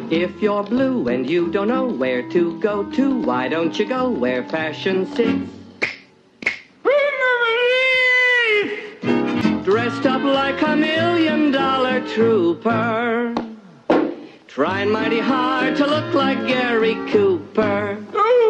If you're blue and you don't know where to go to, why don't you go where fashion sits? Dressed up like $1 million trooper, trying mighty hard to look like Gary Cooper.